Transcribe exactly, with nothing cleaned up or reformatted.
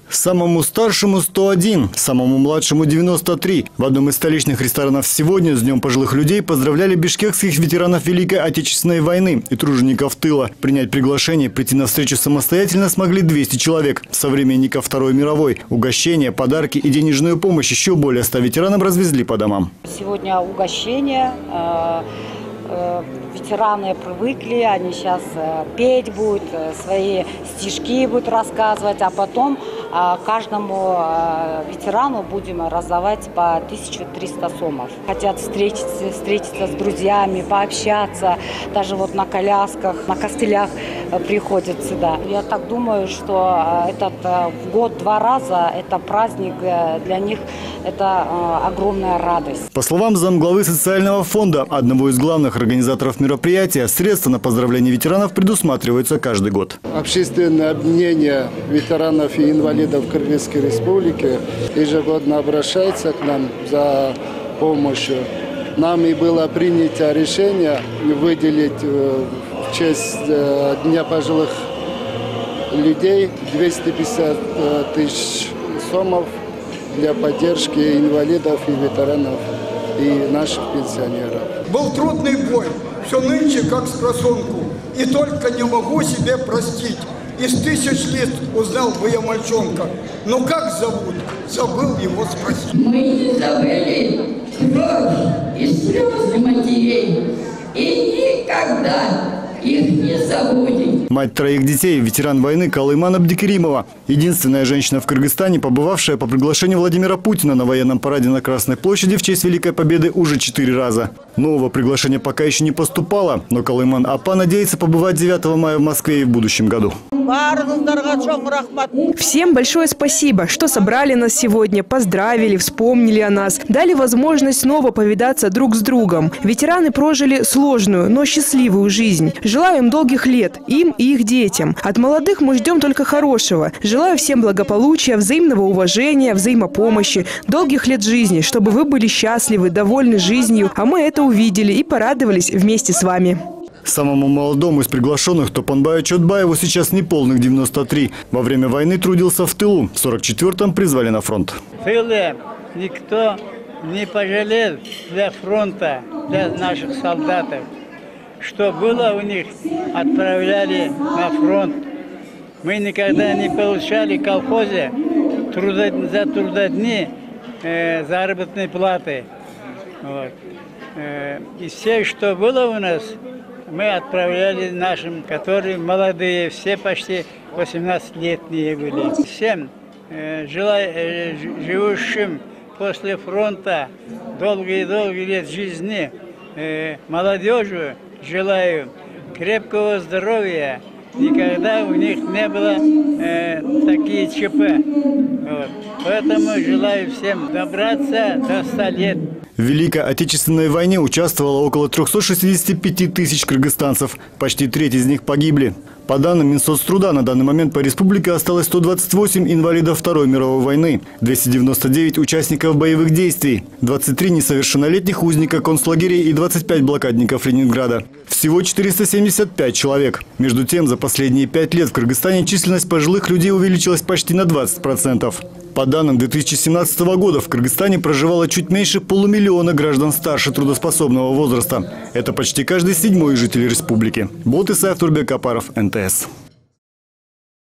Самому старшему сто один, самому младшему девяносто три. В одном из столичных ресторанов сегодня с Днем пожилых людей поздравляли бишкекских ветеранов Великой Отечественной войны и тружеников тыла. Принять приглашение прийти на встречу самостоятельно смогли двести человек. Современников Второй мировой. Угощения, подарки и денежную помощь еще более ста ветеранам развезли по домам. Сегодня угощение. Ветераны привыкли, они сейчас петь будут, свои стишки будут рассказывать, а потом каждому ветерану будем раздавать по тысяче триста сомов. Хотят встретиться, встретиться с друзьями, пообщаться, даже вот на колясках, на костылях приходят сюда. Я так думаю, что этот в год два раза это праздник для них, это огромная радость. По словам замглавы социального фонда, одного из главных организаторов мероприятия, средства на поздравление ветеранов предусматриваются каждый год. Общественное объединение ветеранов и инвалидов Кыргызской Республики ежегодно обращается к нам за помощью. Нам и было принято решение выделить в честь Дня пожилых людей двести пятьдесят тысяч сомов для поддержки инвалидов и ветеранов и наших пенсионеров. Был трудный бой, все нынче как с просонку, и только не могу себе простить. Из тысяч лет узнал бы я мальчонка, но как зовут, забыл его спросить. Мы не забыли кровь и слезы матерей, и никогда их не забудем. Мать троих детей, ветеран войны Калайман Абдикеримова. Единственная женщина в Кыргызстане, побывавшая по приглашению Владимира Путина на военном параде на Красной площади в честь Великой Победы уже четыре раза. Нового приглашения пока еще не поступало, но Калайман Апа надеется побывать девятого мая в Москве и в будущем году. Всем большое спасибо, что собрали нас сегодня, поздравили, вспомнили о нас, дали возможность снова повидаться друг с другом. Ветераны прожили сложную, но счастливую жизнь. Желаю им долгих лет, им и их детям. От молодых мы ждем только хорошего. Желаю всем благополучия, взаимного уважения, взаимопомощи, долгих лет жизни, чтобы вы были счастливы, довольны жизнью, а мы это увидели и порадовались вместе с вами. Самому молодому из приглашенных Топанбаю Чотбаеву сейчас неполных девяносто три. Во время войны трудился в тылу. В сорок четвёртом призвали на фронт. Тылы никто не пожалел для фронта, для наших солдатов. Что было у них, отправляли на фронт. Мы никогда не получали в колхозе трудо, за трудодни э, заработной платы. Вот. Э, и все, что было у нас, мы отправляли нашим, которые молодые, все почти восемнадцатилетние были. Всем э, желаю, э, живущим после фронта долгие-долгие лет жизни, э, молодежи желаю крепкого здоровья. Никогда у них не было э, такие ЧП. Вот. Поэтому желаю всем добраться до ста лет. В Великой Отечественной войне участвовало около трёхсот шестидесяти пяти тысяч кыргызстанцев. Почти треть из них погибли. По данным Минсоцтруда, на данный момент по республике осталось сто двадцать восемь инвалидов Второй мировой войны, двести девяносто девять участников боевых действий, двадцать три несовершеннолетних узника концлагерей и двадцать пять блокадников Ленинграда. Всего четыреста семьдесят пять человек. Между тем, за последние пять лет в Кыргызстане численность пожилых людей увеличилась почти на двадцать процентов. По данным две тысячи семнадцатого года в Кыргызстане проживало чуть меньше полумиллиона граждан старше трудоспособного возраста. Это почти каждый седьмой житель республики. Болт Исаев, Турбек Апаров, эн тэ эс.